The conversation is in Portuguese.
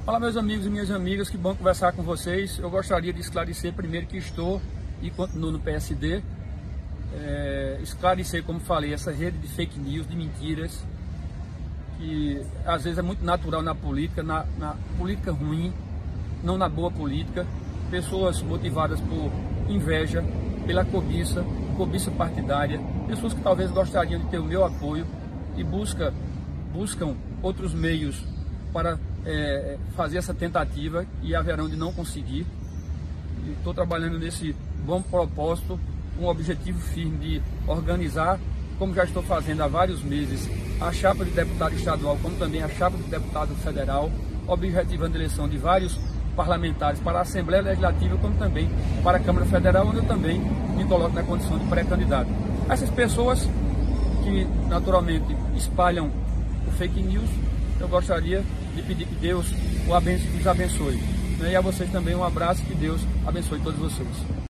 Olá, meus amigos e minhas amigas, que bom conversar com vocês. Eu gostaria de esclarecer primeiro que estou e continuo no PSD. Esclarecer, como falei, essa rede de fake news, de mentiras, que às vezes é muito natural na política política ruim, não na boa política. Pessoas motivadas por inveja, pela cobiça partidária, pessoas que talvez gostariam de ter o meu apoio e buscam outros meios para fazer essa tentativa e haverão de não conseguir. Estou trabalhando nesse bom propósito, com o objetivo firme de organizar, como já estou fazendo há vários meses, a chapa de deputado estadual, como também a chapa de deputado federal, objetivando a eleição de vários parlamentares para a Assembleia Legislativa, como também para a Câmara Federal, onde eu também me coloco na condição de pré-candidato. Essas pessoas que naturalmente espalham o fake news, eu gostaria de pedir que Deus os abençoe. E a vocês também um abraço, que Deus abençoe todos vocês.